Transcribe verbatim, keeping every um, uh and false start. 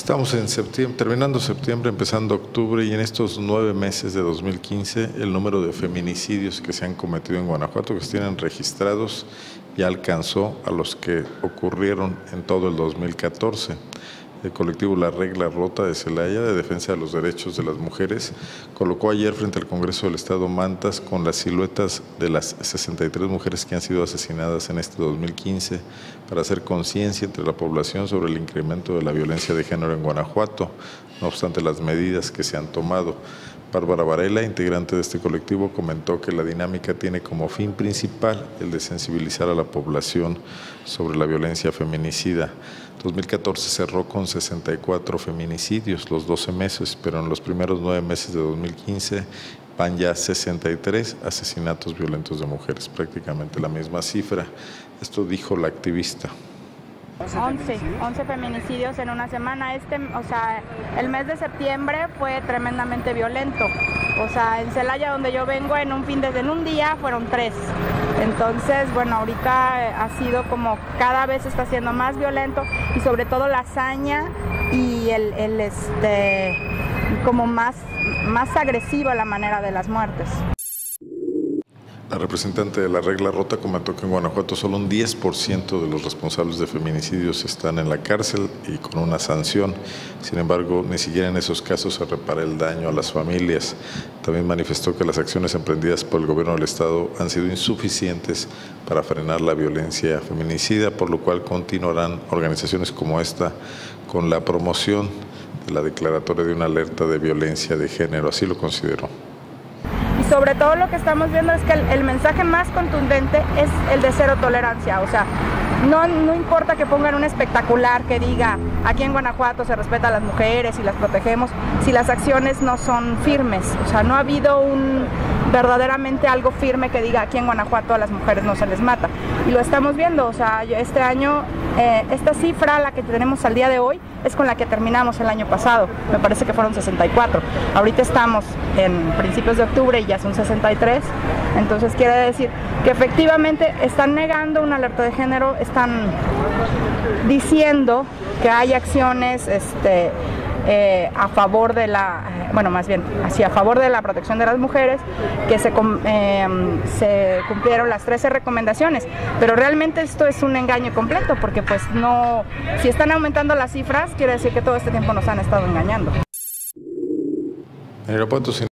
Estamos en septiembre, terminando septiembre, empezando octubre, y en estos nueve meses de dos mil quince el número de feminicidios que se han cometido en Guanajuato, que se tienen registrados, ya alcanzó a los que ocurrieron en todo el dos mil catorce. El colectivo La Regla Rota de Celaya, de defensa de los derechos de las mujeres, colocó ayer frente al Congreso del Estado mantas con las siluetas de las sesenta y tres mujeres que han sido asesinadas en este dos mil quince para hacer conciencia entre la población sobre el incremento de la violencia de género en Guanajuato, no obstante las medidas que se han tomado. Bárbara Varela, integrante de este colectivo, comentó que la dinámica tiene como fin principal el de sensibilizar a la población sobre la violencia feminicida. dos mil catorce cerró con sesenta y cuatro feminicidios los doce meses, pero en los primeros nueve meses de dos mil quince van ya sesenta y tres asesinatos violentos de mujeres, prácticamente la misma cifra. Esto dijo la activista. once, once feminicidios en una semana. Este, o sea, el mes de septiembre fue tremendamente violento. O sea, en Celaya, donde yo vengo, en un fin de en un día fueron tres. Entonces, bueno, ahorita ha sido como cada vez está siendo más violento, y sobre todo la hazaña y el, el este como más, más agresiva la manera de las muertes. La representante de La Regla Rota comentó que en Guanajuato solo un diez por ciento de los responsables de feminicidios están en la cárcel y con una sanción. Sin embargo, ni siquiera en esos casos se repara el daño a las familias. También manifestó que las acciones emprendidas por el gobierno del Estado han sido insuficientes para frenar la violencia feminicida, por lo cual continuarán organizaciones como esta con la promoción de la declaratoria de una alerta de violencia de género. Así lo consideró. Y sobre todo lo que estamos viendo es que el, el mensaje más contundente es el de cero tolerancia. O sea, no, no importa que pongan un espectacular que diga aquí en Guanajuato se respeta a las mujeres y las protegemos, si las acciones no son firmes. O sea, no ha habido un verdaderamente algo firme que diga aquí en Guanajuato a las mujeres no se les mata. Y lo estamos viendo. O sea, este año, eh, esta cifra, la que tenemos al día de hoy, es con la que terminamos el año pasado. Me parece que fueron sesenta y cuatro. Ahorita estamos en principios de octubre y ya son sesenta y tres. Entonces quiere decir que efectivamente están negando una alerta de género, están diciendo que hay acciones este, eh, a favor de la, bueno, más bien, así a favor de la protección de las mujeres, que se, eh, se cumplieron las trece recomendaciones, pero realmente esto es un engaño completo, porque pues no, si están aumentando las cifras, quiere decir que todo este tiempo nos han estado engañando. En Irapuato,